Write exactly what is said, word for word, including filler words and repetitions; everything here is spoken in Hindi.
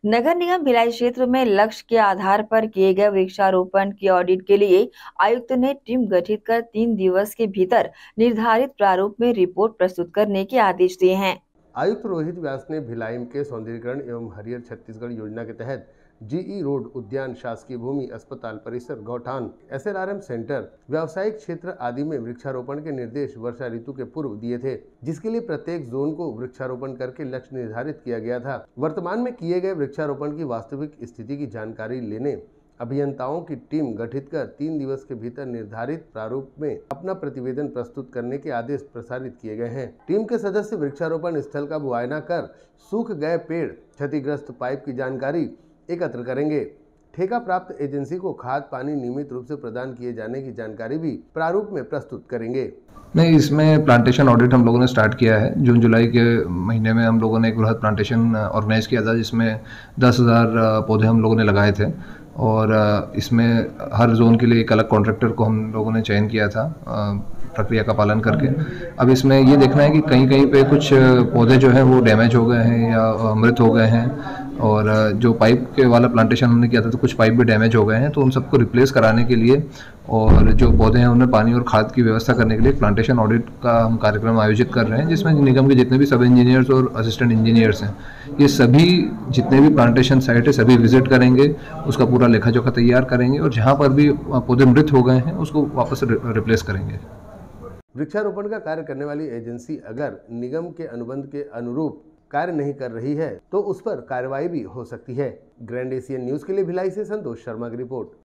नगर निगम भिलाई क्षेत्र में लक्ष्य के आधार पर किए गए वृक्षारोपण की ऑडिट के लिए आयुक्त ने टीम गठित कर तीन दिवस के भीतर निर्धारित प्रारूप में रिपोर्ट प्रस्तुत करने के आदेश दिए हैं। आयुक्त रोहित व्यास ने भिलाई के सौंदर्यीकरण एवं हरियर छत्तीसगढ़ योजना के तहत जीई रोड, उद्यान, शासकीय भूमि, अस्पताल परिसर, गौठान, एसएलआरएम सेंटर, व्यावसायिक क्षेत्र आदि में वृक्षारोपण के निर्देश वर्षा ऋतु के पूर्व दिए थे, जिसके लिए प्रत्येक जोन को वृक्षारोपण करके लक्ष्य निर्धारित किया गया था। वर्तमान में किए गए वृक्षारोपण की वास्तविक स्थिति की जानकारी लेने अभियंताओं की टीम गठित कर तीन दिवस के भीतर निर्धारित प्रारूप में अपना प्रतिवेदन प्रस्तुत करने के आदेश प्रसारित किए गए हैं। टीम के सदस्य वृक्षारोपण स्थल का मुआयना कर सूख गए पेड़, क्षतिग्रस्त पाइप की जानकारी एकत्र करेंगे। ठेका प्राप्त एजेंसी को खाद पानी नियमित रूप से प्रदान किए जाने की जानकारी भी प्रारूप में प्रस्तुत करेंगे। नहीं, इसमें प्लांटेशन ऑडिट हम लोगों ने स्टार्ट किया है। जून जुलाई के महीने में हम लोगों ने एक बृहद प्लांटेशन ऑर्गेनाइज किया था, जिसमें दस हज़ार पौधे हम लोगों ने लगाए थे और इसमें हर जोन के लिए एक अलग कॉन्ट्रैक्टर को हम लोगों ने चयन किया था प्रक्रिया का पालन करके। अब इसमें ये देखना है कि कहीं कहीं पे कुछ पौधे जो हैं वो डैमेज हो गए हैं या मृत हो गए हैं, और जो पाइप के वाला प्लांटेशन हमने किया था तो कुछ पाइप भी डैमेज हो गए हैं, तो उन सबको रिप्लेस कराने के लिए और जो पौधे हैं उनमें पानी और खाद की व्यवस्था करने के लिए प्लांटेशन ऑडिट का हम कार्यक्रम आयोजित कर रहे हैं, जिसमें निगम के जितने भी सब इंजीनियर्स और असिस्टेंट इंजीनियर्स हैं, ये सभी जितने भी प्लांटेशन साइट है सभी विजिट करेंगे, उसका पूरा लेखा जोखा तैयार करेंगे और जहाँ पर भी पौधे मृत हो गए हैं उसको वापस रिप्लेस करेंगे। वृक्षारोपण का कार्य करने वाली एजेंसी अगर निगम के अनुबंध के अनुरूप कार्य नहीं कर रही है तो उस पर कार्रवाई भी हो सकती है। ग्रैंड एशियन न्यूज के लिए भिलाई से संतोष शर्मा की रिपोर्ट।